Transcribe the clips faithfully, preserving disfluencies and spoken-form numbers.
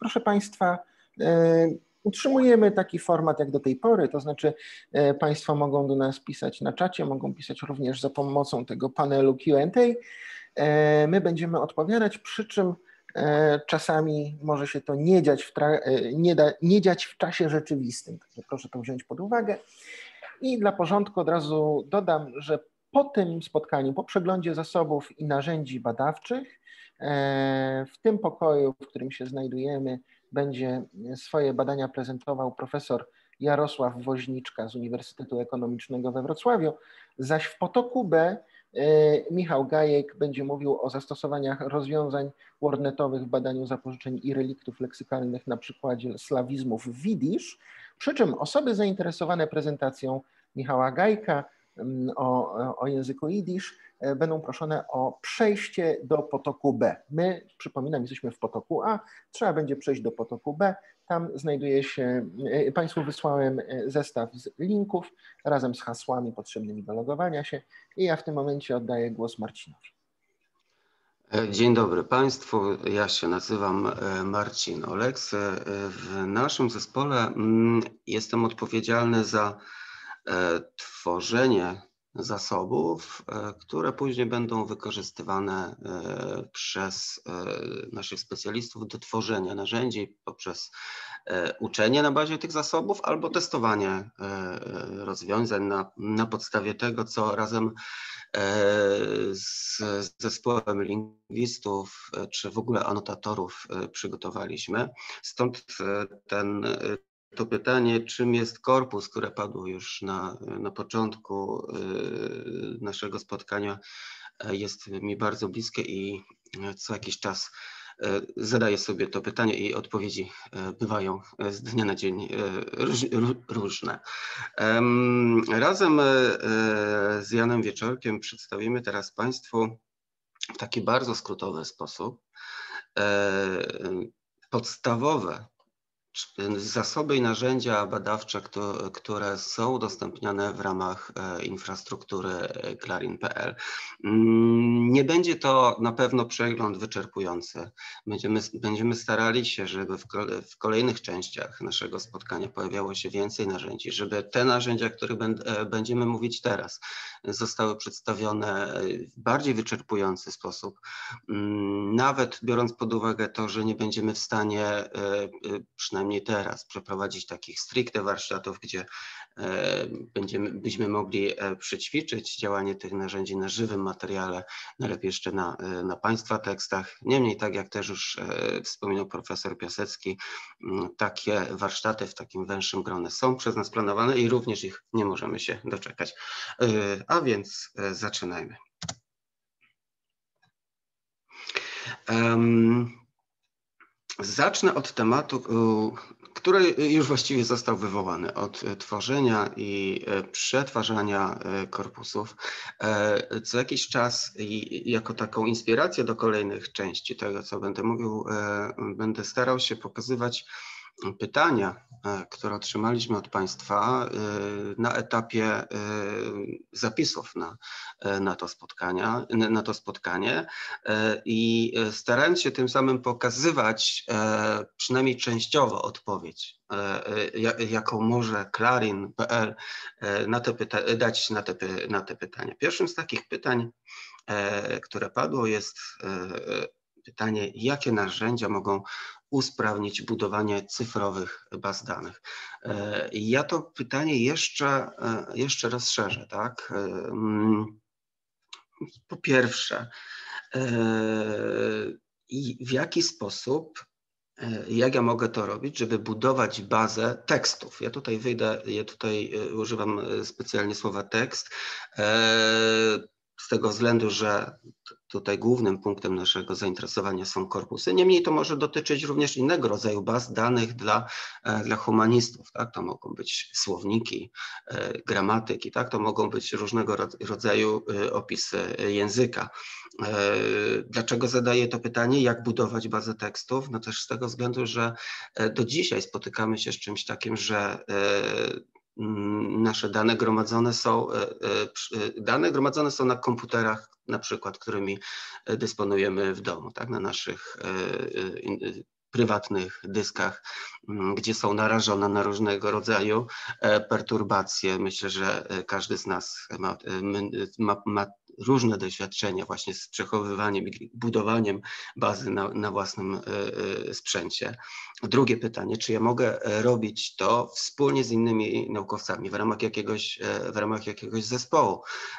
proszę Państwa, utrzymujemy taki format jak do tej pory, to znaczy Państwo mogą do nas pisać na czacie, mogą pisać również za pomocą tego panelu Q and A. My będziemy odpowiadać, przy czym czasami może się to nie dziać w, nie da, nie dziać w czasie rzeczywistym, także proszę to wziąć pod uwagę. I dla porządku od razu dodam, że po tym spotkaniu, po przeglądzie zasobów i narzędzi badawczych, w tym pokoju, w którym się znajdujemy, będzie swoje badania prezentował profesor Jarosław Woźniczka z Uniwersytetu Ekonomicznego we Wrocławiu, zaś w potoku B Michał Gajek będzie mówił o zastosowaniach rozwiązań wordnetowych w badaniu zapożyczeń i reliktów leksykalnych na przykładzie slawizmów w jidysz, przy czym osoby zainteresowane prezentacją Michała Gajka o, o języku jidysz będą proszone o przejście do potoku B. My, przypominam, jesteśmy w potoku A, trzeba będzie przejść do potoku B. Tam znajduje się, Państwu wysłałem zestaw z linków razem z hasłami potrzebnymi do logowania się i ja w tym momencie oddaję głos Marcinowi. Dzień dobry Państwu, ja się nazywam Marcin Oleks. W naszym zespole jestem odpowiedzialny za tworzenie zasobów, które później będą wykorzystywane przez naszych specjalistów do tworzenia narzędzi poprzez uczenie na bazie tych zasobów albo testowanie rozwiązań na, na podstawie tego, co razem z zespołem lingwistów czy w ogóle anotatorów przygotowaliśmy. Stąd ten To pytanie, czym jest korpus, które padło już na, na początku naszego spotkania, jest mi bardzo bliskie i co jakiś czas zadaję sobie to pytanie i odpowiedzi bywają z dnia na dzień różne. Razem z Janem Wieczorkiem przedstawimy teraz Państwu w taki bardzo skrótowy sposób podstawowe zasoby i narzędzia badawcze, które są udostępniane w ramach infrastruktury Clarin kropka p l. Nie będzie to na pewno przegląd wyczerpujący. Będziemy, będziemy starali się, żeby w kolejnych częściach naszego spotkania pojawiało się więcej narzędzi, żeby te narzędzia, o których będziemy mówić teraz, zostały przedstawione w bardziej wyczerpujący sposób. Nawet biorąc pod uwagę to, że nie będziemy w stanie przynajmniej teraz przeprowadzić takich stricte warsztatów, gdzie będziemy, byśmy mogli przećwiczyć działanie tych narzędzi na żywym materiale, najlepiej jeszcze na, na Państwa tekstach. Niemniej, tak jak też już wspominał profesor Piasecki, takie warsztaty w takim węższym gronie są przez nas planowane i również ich nie możemy się doczekać. A więc zaczynajmy. Um, Zacznę od tematu, który już właściwie został wywołany, od tworzenia i przetwarzania korpusów. Co jakiś czas i jako taką inspirację do kolejnych części tego, co będę mówił, będę starał się pokazywać pytania, które otrzymaliśmy od Państwa na etapie zapisów na, na, to spotkania, na to spotkanie i starając się tym samym pokazywać przynajmniej częściowo odpowiedź, jaką może Clarin kropka p l na te pyta- dać na te, na te pytania. Pierwszym z takich pytań, które padło, jest pytanie, jakie narzędzia mogą usprawnić budowanie cyfrowych baz danych. Ja to pytanie jeszcze, jeszcze rozszerzę, tak? Po pierwsze, w jaki sposób, jak ja mogę to robić, żeby budować bazę tekstów? Ja tutaj wyjdę, ja tutaj używam specjalnie słowa tekst, z tego względu, że tutaj głównym punktem naszego zainteresowania są korpusy. Niemniej to może dotyczyć również innego rodzaju baz danych dla, dla humanistów. Tak? To mogą być słowniki, gramatyki, tak? To mogą być różnego rodzaju opisy języka. Dlaczego zadaję to pytanie? Jak budować bazę tekstów? No też z tego względu, że do dzisiaj spotykamy się z czymś takim, że nasze dane gromadzone są, dane gromadzone są na komputerach, na przykład, którymi dysponujemy w domu, tak, na naszych prywatnych dyskach, gdzie są narażone na różnego rodzaju perturbacje. Myślę, że każdy z nas ma, ma, ma różne doświadczenia właśnie z przechowywaniem i budowaniem bazy na, na własnym sprzęcie. Drugie pytanie, czy ja mogę robić to wspólnie z innymi naukowcami w ramach jakiegoś, w ramach jakiegoś zespołu,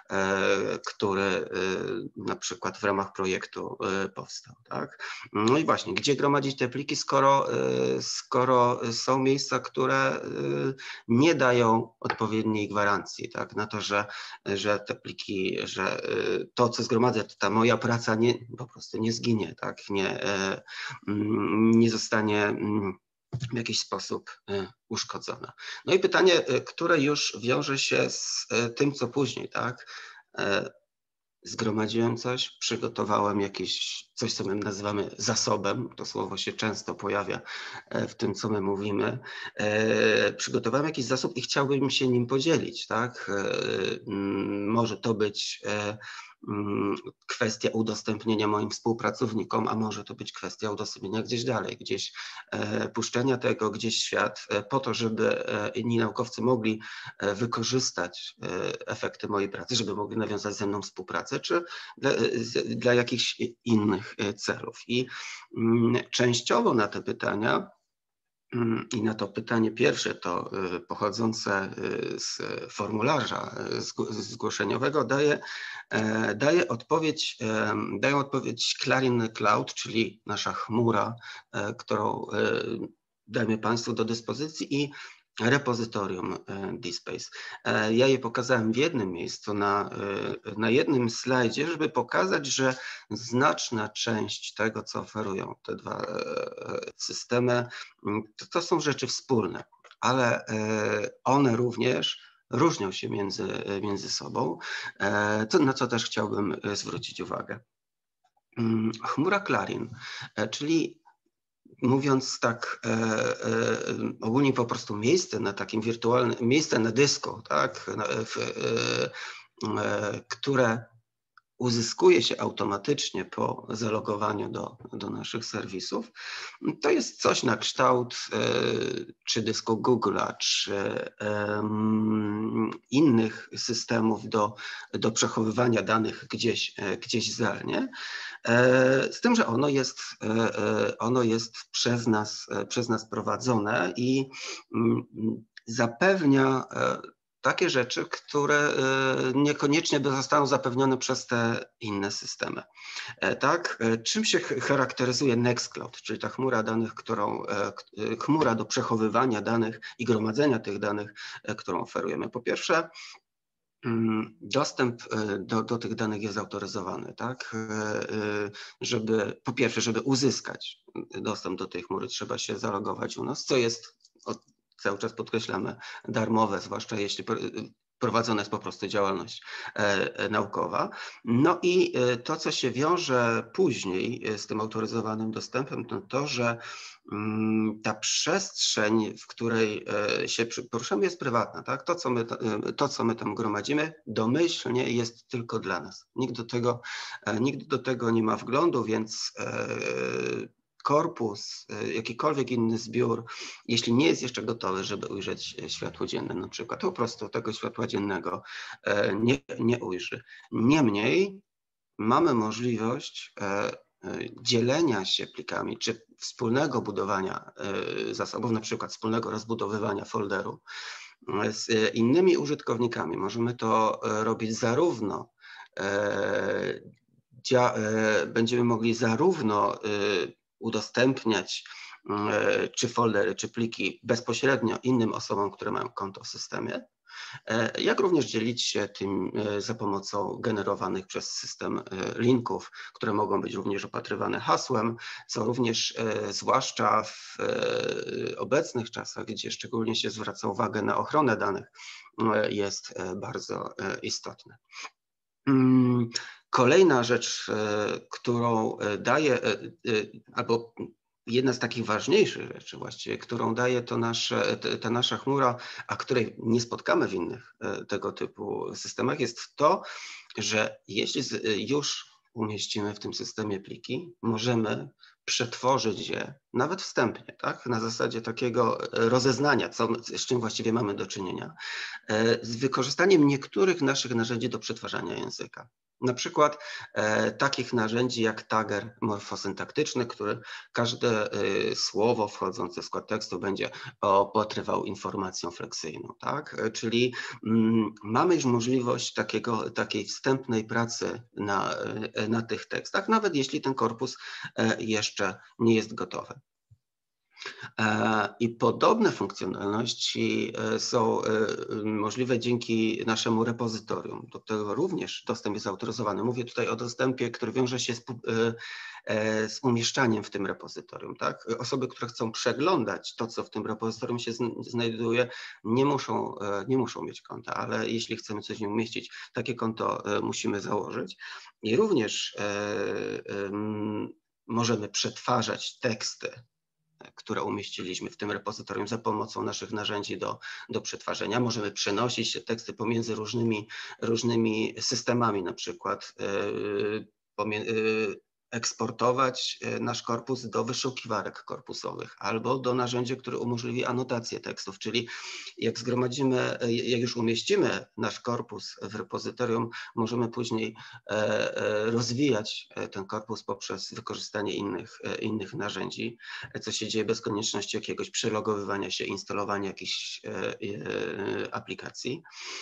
który na przykład w ramach projektu powstał, tak? No i właśnie, gdzie gromadzić te pliki, skoro, skoro są miejsca, które nie dają odpowiedniej gwarancji, tak? Na to, że, że te pliki, że to, co zgromadzę, to ta moja praca nie, po prostu nie zginie, tak? Nie, nie zostanie w jakiś sposób uszkodzona. No i pytanie, które już wiąże się z tym, co później, tak? Zgromadziłem coś, przygotowałem jakieś, coś, co my nazywamy zasobem, to słowo się często pojawia w tym, co my mówimy. Przygotowałem jakiś zasób i chciałbym się nim podzielić, tak? Może to być kwestia udostępnienia moim współpracownikom, a może to być kwestia udostępnienia gdzieś dalej, gdzieś e, puszczenia tego gdzieś w świat e, po to, żeby e, inni naukowcy mogli e, wykorzystać e, efekty mojej pracy, żeby mogli nawiązać ze mną współpracę, czy dla, z, dla jakichś innych celów. I mm, częściowo na te pytania i na to pytanie pierwsze, to pochodzące z formularza zgłoszeniowego, daje, daje odpowiedź, dają odpowiedź Clarin Cloud, czyli nasza chmura, którą dajemy Państwu do dyspozycji, i repozytorium DSpace. Ja je pokazałem w jednym miejscu, na, na jednym slajdzie, żeby pokazać, że znaczna część tego, co oferują te dwa systemy, to, to są rzeczy wspólne, ale one również różnią się między, między sobą, to, na co też chciałbym zwrócić uwagę. Chmura Clarin, czyli mówiąc tak e, e, ogólnie po prostu miejsce na takim wirtualnym, miejsce na dysku, tak, w, e, które uzyskuje się automatycznie po zalogowaniu do, do naszych serwisów, to jest coś na kształt e, czy dysku Google'a, czy e, innych systemów do, do przechowywania danych gdzieś, e, gdzieś zdalnie. Z tym, że ono jest, ono jest przez nas, przez nas prowadzone i zapewnia takie rzeczy, które niekoniecznie zostaną zapewnione przez te inne systemy. Tak? Czym się charakteryzuje Nextcloud, czyli ta chmura danych, którą, chmura do przechowywania danych i gromadzenia tych danych, którą oferujemy? Po pierwsze, dostęp do, do tych danych jest autoryzowany, tak? Żeby, po pierwsze, żeby uzyskać dostęp do tej chmury, trzeba się zalogować u nas, co jest, cały czas podkreślamy, darmowe, zwłaszcza jeśli prowadzona jest po prostu działalność naukowa. No i to, co się wiąże później z tym autoryzowanym dostępem, to to, że ta przestrzeń, w której się poruszamy, jest prywatna, tak? To, co my, to, co my tam gromadzimy, domyślnie jest tylko dla nas. Nikt do tego, nikt do tego nie ma wglądu, więc korpus, jakikolwiek inny zbiór, jeśli nie jest jeszcze gotowy, żeby ujrzeć światło dzienne na przykład, to po prostu tego światła dziennego nie, nie ujrzy. Niemniej mamy możliwość dzielenia się plikami, czy wspólnego budowania zasobów, na przykład wspólnego rozbudowywania folderu z innymi użytkownikami. Możemy to robić zarówno, będziemy mogli zarówno udostępniać czy foldery, czy pliki bezpośrednio innym osobom, które mają konto w systemie, jak również dzielić się tym za pomocą generowanych przez system linków, które mogą być również opatrywane hasłem, co również zwłaszcza w obecnych czasach, gdzie szczególnie się zwraca uwagę na ochronę danych, jest bardzo istotne. Kolejna rzecz, którą daje, albo jedna z takich ważniejszych rzeczy właściwie, którą daje to nasze, ta nasza chmura, a której nie spotkamy w innych tego typu systemach, jest to, że jeśli już umieścimy w tym systemie pliki, możemy przetworzyć je, nawet wstępnie, tak? Na zasadzie takiego rozeznania, co, z czym właściwie mamy do czynienia, z wykorzystaniem niektórych naszych narzędzi do przetwarzania języka. Na przykład e, takich narzędzi jak tagger morfosyntaktyczny, który każde e, słowo wchodzące w skład tekstu będzie opatrywał informacją fleksyjną, tak? E, czyli mm, mamy już możliwość takiego, takiej wstępnej pracy na, e, na tych tekstach, nawet jeśli ten korpus e, jeszcze nie jest gotowy. I podobne funkcjonalności są możliwe dzięki naszemu repozytorium. Do tego również dostęp jest autoryzowany. Mówię tutaj o dostępie, który wiąże się z, z umieszczaniem w tym repozytorium. Tak? Osoby, które chcą przeglądać to, co w tym repozytorium się znajduje, nie muszą, nie muszą mieć konta, ale jeśli chcemy coś w nim umieścić, takie konto musimy założyć. I również możemy przetwarzać teksty, które umieściliśmy w tym repozytorium za pomocą naszych narzędzi do, do przetwarzania. Możemy przenosić te teksty pomiędzy różnymi, różnymi systemami, na przykład yy, yy, eksportować nasz korpus do wyszukiwarek korpusowych albo do narzędzia, które umożliwi anotację tekstów, czyli jak zgromadzimy, jak już umieścimy nasz korpus w repozytorium, możemy później rozwijać ten korpus poprzez wykorzystanie innych, innych narzędzi, co się dzieje bez konieczności jakiegoś przelogowywania się, instalowania jakichś aplikacji.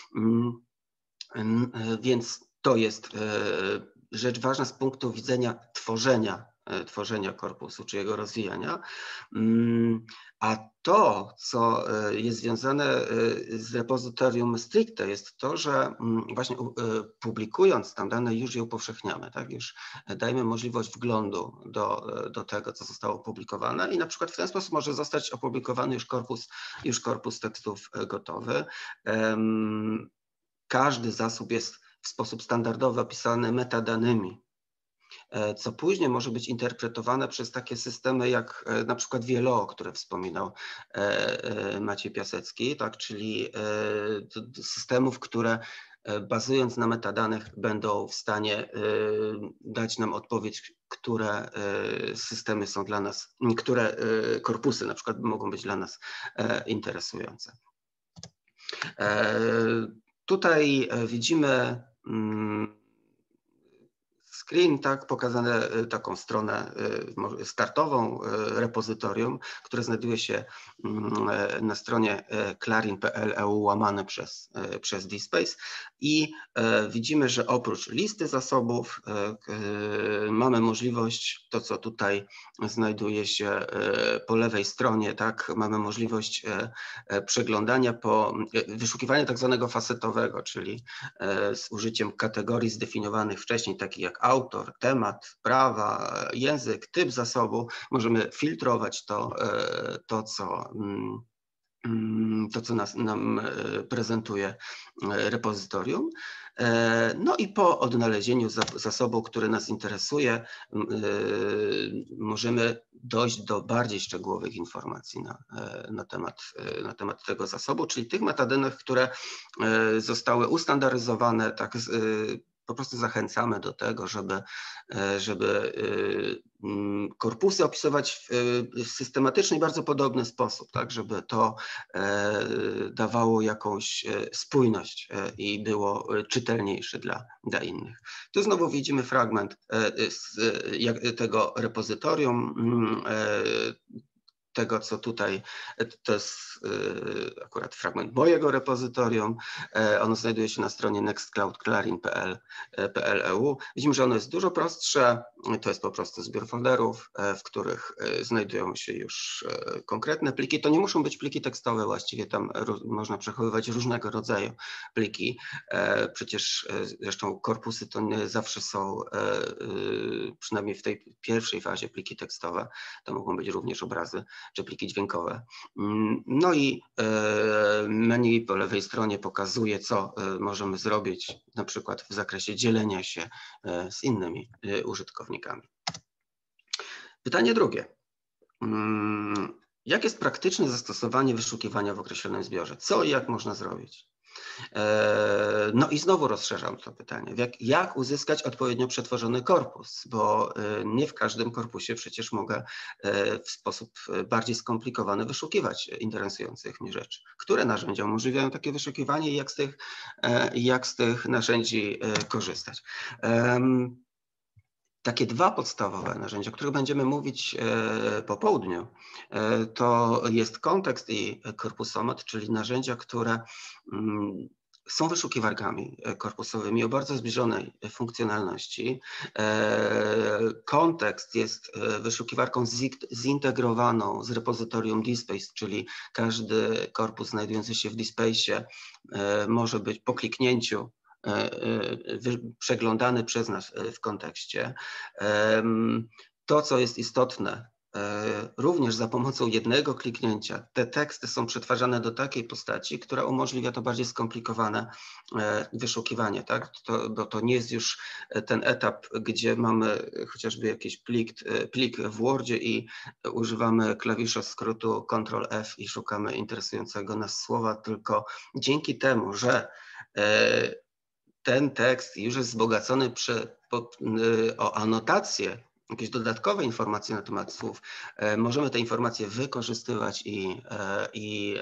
Więc to jest rzecz ważna z punktu widzenia tworzenia, tworzenia korpusu, czy jego rozwijania. A to, co jest związane z repozytorium stricte, jest to, że właśnie publikując tam dane, już je upowszechniamy, tak? Już dajemy możliwość wglądu do, do tego, co zostało opublikowane i na przykład w ten sposób może zostać opublikowany już korpus, już korpus tekstów gotowy. Każdy zasób jest w sposób standardowy opisany metadanymi, co później może być interpretowane przez takie systemy jak na przykład Wielo, o które wspominał Maciej Piasecki, tak, czyli systemów, które bazując na metadanych będą w stanie dać nam odpowiedź, które systemy są dla nas, które korpusy na przykład mogą być dla nas interesujące. Tutaj widzimy screen, tak, pokazane taką stronę startową repozytorium, które znajduje się na stronie clarin kropka p l e u łamane przez, przez dspace i widzimy, że oprócz listy zasobów mamy możliwość, to co tutaj znajduje się po lewej stronie, tak, mamy możliwość przeglądania po wyszukiwania tak zwanego facetowego, czyli z użyciem kategorii zdefiniowanych wcześniej, takich jak autor, temat, prawa, język, typ zasobu. Możemy filtrować to, to co, to, co nas, nam prezentuje repozytorium. No i po odnalezieniu zasobu, który nas interesuje, możemy dojść do bardziej szczegółowych informacji na, na, temat, na temat tego zasobu, czyli tych metadanych, które zostały ustandaryzowane, tak po prostu zachęcamy do tego, żeby, żeby korpusy opisywać w systematyczny i bardzo podobny sposób, tak, żeby to dawało jakąś spójność i było czytelniejsze dla, dla innych. Tu znowu widzimy fragment tego repozytorium, tego, co tutaj, to jest akurat fragment mojego repozytorium. Ono znajduje się na stronie nextcloud clarin kropka p l e u. Widzimy, że ono jest dużo prostsze. To jest po prostu zbiór folderów, w których znajdują się już konkretne pliki. To nie muszą być pliki tekstowe, właściwie tam można przechowywać różnego rodzaju pliki. Przecież zresztą korpusy to nie zawsze są, przynajmniej w tej pierwszej fazie, pliki tekstowe. To mogą być również obrazy czy pliki dźwiękowe. No i menu po lewej stronie pokazuje, co możemy zrobić, na przykład w zakresie dzielenia się z innymi użytkownikami. Pytanie drugie. Jak jest praktyczne zastosowanie wyszukiwania w określonym zbiorze? Co i jak można zrobić? No i znowu rozszerzam to pytanie, jak, jak uzyskać odpowiednio przetworzony korpus, bo nie w każdym korpusie przecież mogę w sposób bardziej skomplikowany wyszukiwać interesujących mnie rzeczy. Które narzędzia umożliwiają takie wyszukiwanie i jak z tych, jak z tych narzędzi korzystać? Takie dwa podstawowe narzędzia, o których będziemy mówić po południu, to jest kontekst i korpusomet, czyli narzędzia, które są wyszukiwarkami korpusowymi o bardzo zbliżonej funkcjonalności. Kontekst jest wyszukiwarką zintegrowaną z repozytorium DSpace, czyli każdy korpus znajdujący się w DSpace'ie może być po kliknięciu przeglądany przez nas w kontekście. To, co jest istotne, również za pomocą jednego kliknięcia te teksty są przetwarzane do takiej postaci, która umożliwia to bardziej skomplikowane wyszukiwanie, tak? To, bo to nie jest już ten etap, gdzie mamy chociażby jakiś plik, plik w Wordzie i używamy klawisza skrótu kontrol F i szukamy interesującego nas słowa, tylko dzięki temu, że ten tekst już jest wzbogacony przy, pod, o anotacje, jakieś dodatkowe informacje na temat słów, możemy te informacje wykorzystywać i, i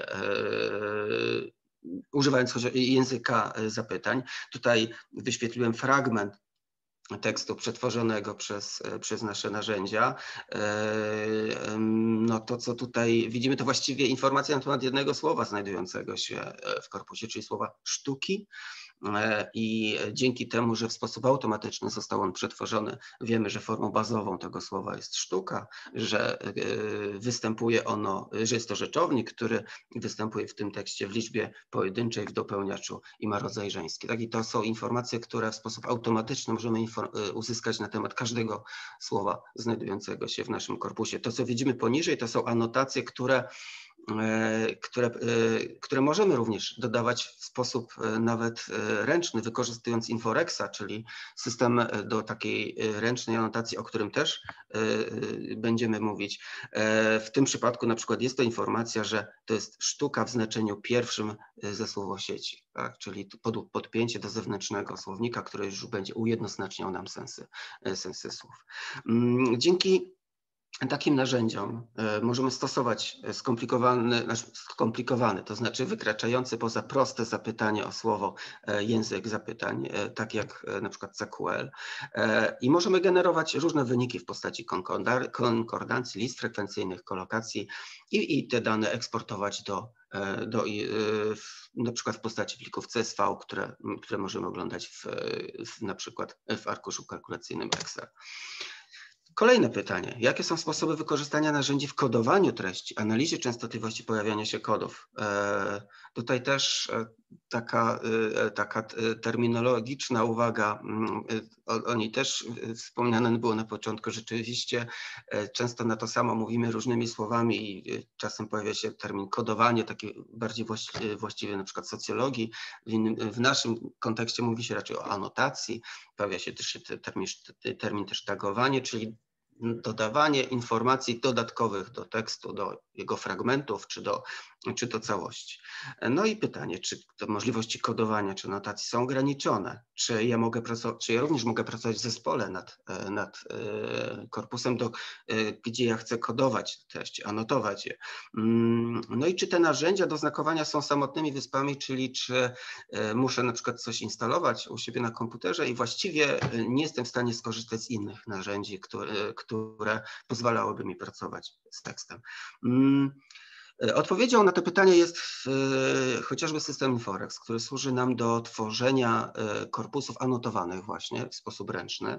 używając języka zapytań. Tutaj wyświetliłem fragment tekstu przetworzonego przez, przez nasze narzędzia. No to, co tutaj widzimy, to właściwie informacja na temat jednego słowa znajdującego się w korpusie, czyli słowa sztuki. I dzięki temu, że w sposób automatyczny został on przetworzony, wiemy, że formą bazową tego słowa jest sztuka, że występuje ono, że jest to rzeczownik, który występuje w tym tekście w liczbie pojedynczej, w dopełniaczu i ma rodzaj żeński. Tak? I to są informacje, które w sposób automatyczny możemy uzyskać na temat każdego słowa znajdującego się w naszym korpusie. To, co widzimy poniżej, to są anotacje, które Które, które możemy również dodawać w sposób nawet ręczny, wykorzystując Inforexa, czyli system do takiej ręcznej anotacji, o którym też będziemy mówić. W tym przypadku na przykład jest to informacja, że to jest sztuka w znaczeniu pierwszym ze słowosieci, tak? Czyli pod, podpięcie do zewnętrznego słownika, który już będzie ujednoznaczniał nam sensy, sensy słów. Dzięki takim narzędziom możemy stosować skomplikowany, skomplikowany, to znaczy wykraczający poza proste zapytanie o słowo język zapytań, tak jak na przykład C Q L, i możemy generować różne wyniki w postaci konkordancji, list frekwencyjnych, kolokacji i, i te dane eksportować do, do na przykład w postaci plików C S V, które, które możemy oglądać w, w, na przykład w arkuszu kalkulacyjnym Excel. Kolejne pytanie. Jakie są sposoby wykorzystania narzędzi w kodowaniu treści, analizie częstotliwości pojawiania się kodów? E, tutaj też e, taka, e, taka terminologiczna uwaga, o, o niej też wspomniane było na początku. Rzeczywiście e, często na to samo mówimy różnymi słowami i e, czasem pojawia się termin kodowanie, taki bardziej właści, właściwy na przykład socjologii. W, innym, w naszym kontekście mówi się raczej o anotacji. Pojawia się też termin, termin też tagowanie, czyli dodawanie informacji dodatkowych do tekstu, do jego fragmentów, czy do, czy do całości. No i pytanie, czy te możliwości kodowania, czy notacji są ograniczone? Czy ja, mogę pracować, czy ja również mogę pracować w zespole nad, nad korpusem, do, gdzie ja chcę kodować treści, anotować je? No i czy te narzędzia do znakowania są samotnymi wyspami, czyli czy muszę na przykład coś instalować u siebie na komputerze i właściwie nie jestem w stanie skorzystać z innych narzędzi, które, które pozwalałyby mi pracować z tekstem. Odpowiedzią na to pytanie jest chociażby system Inforex, który służy nam do tworzenia korpusów anotowanych właśnie w sposób ręczny.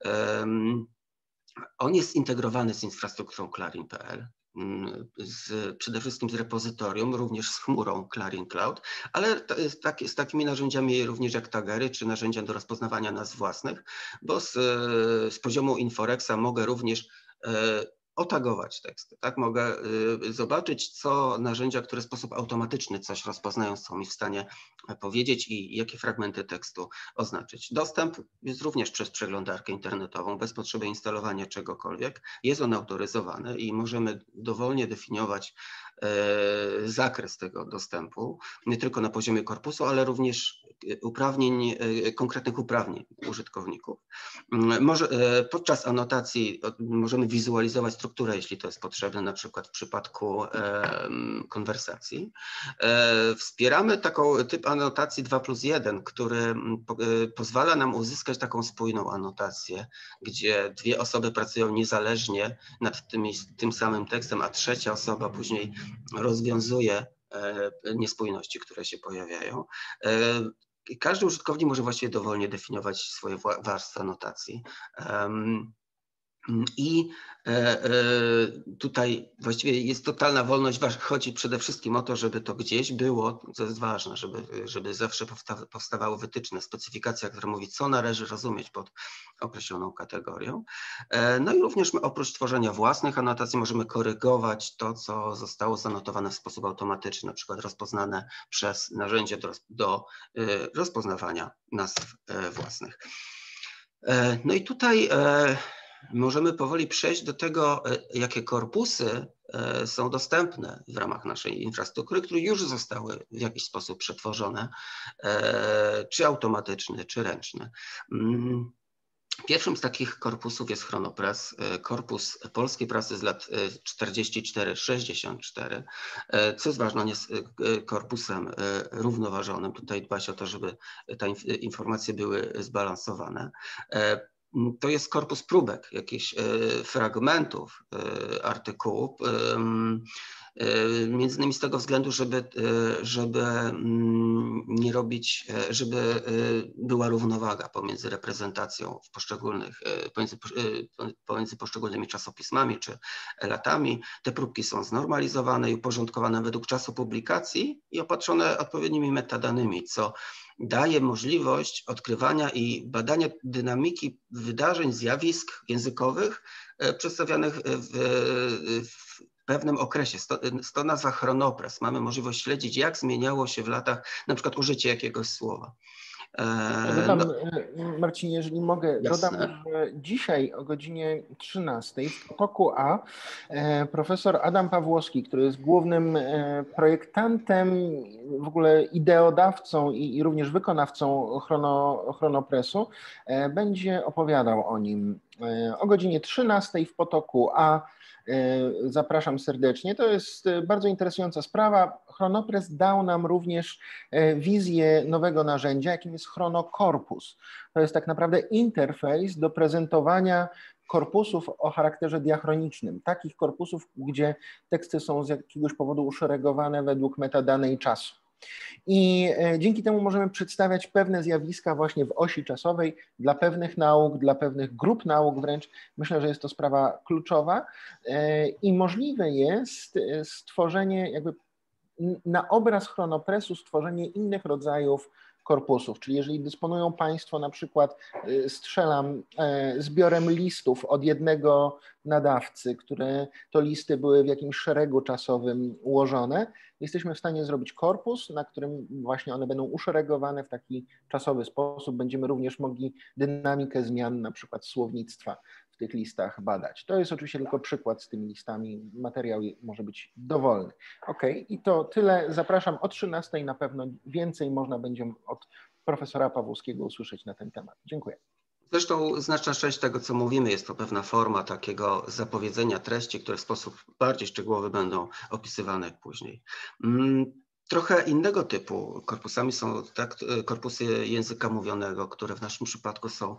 On jest integrowany z infrastrukturą Clarin kropka p l. Z, przede wszystkim z repozytorium, również z chmurą Clarin Cloud, ale tak, z takimi narzędziami również jak tagery, czy narzędzia do rozpoznawania nazw własnych, bo z, z poziomu Inforexa mogę również otagować teksty. Tak? Mogę zobaczyć, co narzędzia, które w sposób automatyczny coś rozpoznają, są mi w stanie powiedzieć i jakie fragmenty tekstu oznaczyć. Dostęp jest również przez przeglądarkę internetową, bez potrzeby instalowania czegokolwiek. Jest on autoryzowany i możemy dowolnie definiować zakres tego dostępu, nie tylko na poziomie korpusu, ale również uprawnień, konkretnych uprawnień użytkowników. Może, podczas anotacji możemy wizualizować strukturę, jeśli to jest potrzebne, na przykład w przypadku konwersacji. Wspieramy taką typ anotacji dwa plus jeden, który pozwala nam uzyskać taką spójną anotację, gdzie dwie osoby pracują niezależnie nad tymi, tym samym tekstem, a trzecia osoba później rozwiązuje niespójności, które się pojawiają. Każdy użytkownik może właściwie dowolnie definiować swoje warstwy anotacji. I tutaj właściwie jest totalna wolność, chodzi przede wszystkim o to, żeby to gdzieś było, co jest ważne, żeby, żeby zawsze powstawały wytyczne, specyfikacja, która mówi, co należy rozumieć pod określoną kategorią. No i również oprócz tworzenia własnych anotacji możemy korygować to, co zostało zanotowane w sposób automatyczny, na przykład rozpoznane przez narzędzie do, do rozpoznawania nazw własnych. No i tutaj możemy powoli przejść do tego, jakie korpusy są dostępne w ramach naszej infrastruktury, które już zostały w jakiś sposób przetworzone, czy automatyczny, czy ręczny. Pierwszym z takich korpusów jest Chronopress, korpus polskiej prasy z lat czterdziestego czwartego do sześćdziesiątego czwartego. Co jest ważne, on jest korpusem równoważonym. Tutaj dba się o to, żeby te informacje były zbalansowane. To jest korpus próbek, jakichś fragmentów artykułów, między innymi z tego względu, żeby, żeby nie robić, żeby była równowaga pomiędzy reprezentacją w poszczególnych, pomiędzy, pomiędzy poszczególnymi czasopismami czy latami. Te próbki są znormalizowane i uporządkowane według czasu publikacji i opatrzone odpowiednimi metadanymi, co daje możliwość odkrywania i badania dynamiki wydarzeń, zjawisk językowych przedstawianych w, w pewnym okresie. Stąd nazwa Chronopress. Mamy możliwość śledzić, jak zmieniało się w latach na przykład użycie jakiegoś słowa. Dodam, no, Marcinie, jeżeli mogę, jasne. dodam, że dzisiaj o godzinie trzynastej w potoku A profesor Adam Pawłowski, który jest głównym projektantem, w ogóle ideodawcą i, i również wykonawcą chrono, Chronopressu, będzie opowiadał o nim o godzinie trzynastej w potoku A. Zapraszam serdecznie. To jest bardzo interesująca sprawa. Chronopress dał nam również wizję nowego narzędzia, jakim jest Chronokorpus. To jest tak naprawdę interfejs do prezentowania korpusów o charakterze diachronicznym. Takich korpusów, gdzie teksty są z jakiegoś powodu uszeregowane według metadanej czasu. I dzięki temu możemy przedstawiać pewne zjawiska właśnie w osi czasowej dla pewnych nauk, dla pewnych grup nauk wręcz. Myślę, że jest to sprawa kluczowa i możliwe jest stworzenie jakby na obraz Chronopressu, stworzenie innych rodzajów korpusów, czyli jeżeli dysponują Państwo na przykład, strzelam, zbiorem listów od jednego nadawcy, które to listy były w jakimś szeregu czasowym ułożone, jesteśmy w stanie zrobić korpus, na którym właśnie one będą uszeregowane w taki czasowy sposób. Będziemy również mogli dynamikę zmian na przykład słownictwa w tych listach badać. To jest oczywiście tylko przykład z tymi listami, materiał może być dowolny. Ok, i to tyle. Zapraszam o trzynastej, na pewno więcej można będzie od profesora Pawłowskiego usłyszeć na ten temat. Dziękuję. Zresztą znaczna część tego, co mówimy, jest to pewna forma takiego zapowiedzenia treści, które w sposób bardziej szczegółowy będą opisywane później. Trochę innego typu korpusami są tak, korpusy języka mówionego, które w naszym przypadku są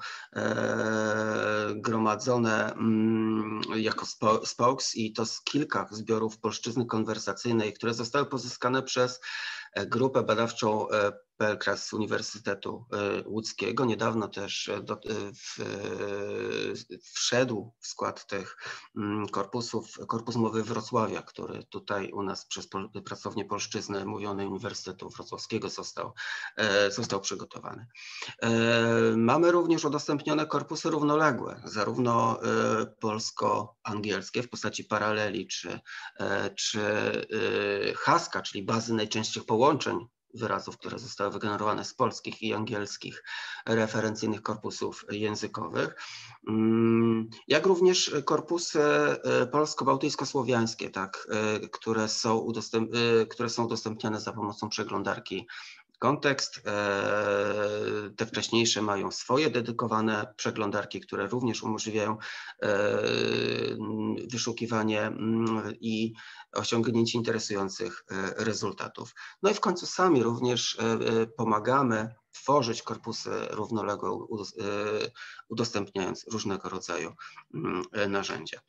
e, gromadzone mm, jako spokes i to z kilka zbiorów polszczyzny konwersacyjnej, które zostały pozyskane przez grupę badawczą PLKRAS z Uniwersytetu Łódzkiego. Niedawno też do, w, wszedł w skład tych korpusów Korpus Mowy Wrocławia, który tutaj u nas przez pracownię polszczyzny mówionej Uniwersytetu Wrocławskiego został, został przygotowany. Mamy również udostępnione korpusy równoległe, zarówno polsko-angielskie w postaci paraleli czy, czy Haska, czyli bazy najczęstszych połączeń wyrazów, które zostały wygenerowane z polskich i angielskich referencyjnych korpusów językowych, jak również korpusy polsko-bałtycko-słowiańskie, tak, które są, udostęp, które są udostępniane za pomocą przeglądarki Kontekst. Te wcześniejsze mają swoje dedykowane przeglądarki, które również umożliwiają wyszukiwanie i osiągnięcie interesujących rezultatów. No i w końcu sami również pomagamy tworzyć korpusy równoległe, udostępniając różnego rodzaju narzędzia.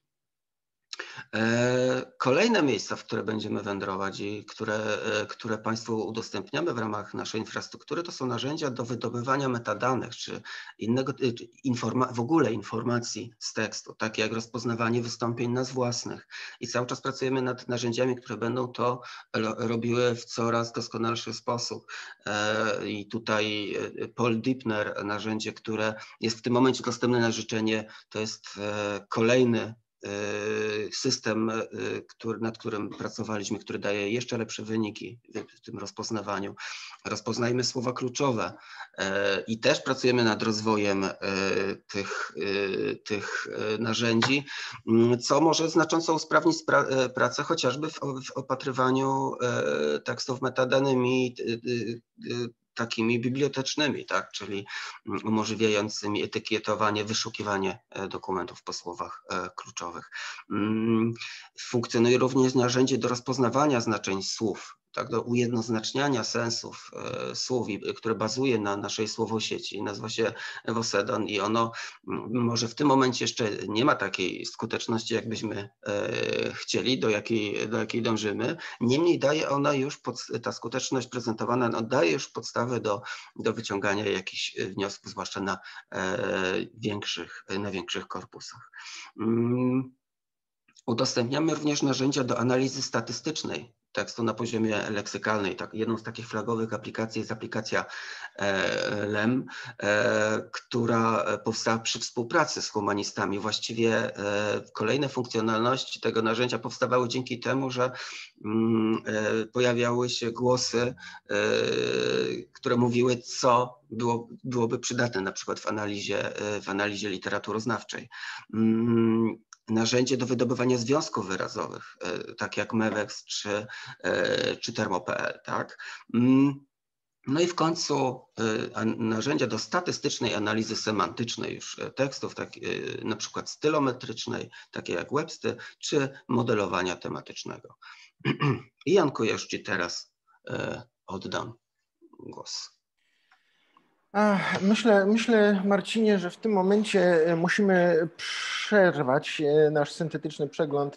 Kolejne miejsca, w które będziemy wędrować i które, które Państwu udostępniamy w ramach naszej infrastruktury, to są narzędzia do wydobywania metadanych, czy innego, czy informa- w ogóle informacji z tekstu, takie jak rozpoznawanie wystąpień nazw własnych. I cały czas pracujemy nad narzędziami, które będą to robiły w coraz doskonalszy sposób. I tutaj Paul Dibner, narzędzie, które jest w tym momencie dostępne na życzenie, to jest kolejny system, który, nad którym pracowaliśmy, który daje jeszcze lepsze wyniki w tym rozpoznawaniu. Rozpoznajmy słowa kluczowe i też pracujemy nad rozwojem tych, tych narzędzi, co może znacząco usprawnić pracę chociażby w, w opatrywaniu tekstów metadanymi takimi bibliotecznymi, tak, czyli umożliwiającymi etykietowanie, wyszukiwanie dokumentów po słowach kluczowych. Funkcjonuje również narzędzie do rozpoznawania znaczeń słów, tak, do ujednoznaczniania sensów e, słów, które bazuje na naszej słowosieci. Nazywa się Evosedon i ono może w tym momencie jeszcze nie ma takiej skuteczności, jakbyśmy e, chcieli, do jakiej, do jakiej dążymy. Niemniej daje ona już, pod, ta skuteczność prezentowana no, daje już podstawy do, do wyciągania jakichś wniosków, zwłaszcza na e, większych, na większych korpusach. Mm. Udostępniamy również narzędzia do analizy statystycznej tekstu na poziomie leksykalnej. Tak, jedną z takich flagowych aplikacji jest aplikacja L E M, która powstała przy współpracy z humanistami. Właściwie kolejne funkcjonalności tego narzędzia powstawały dzięki temu, że pojawiały się głosy, które mówiły, co było, byłoby przydatne na przykład w analizie, w analizie literaturoznawczej. Narzędzie do wydobywania związków wyrazowych, tak jak Mewex czy, czy Termo kropka pe el. Tak? No i w końcu narzędzia do statystycznej analizy semantycznej już tekstów, tak, na przykład stylometrycznej, takie jak Websty, czy modelowania tematycznego. I Janku, ja już Ci teraz oddam głos. Myślę, myślę, Marcinie, że w tym momencie musimy przerwać nasz syntetyczny przegląd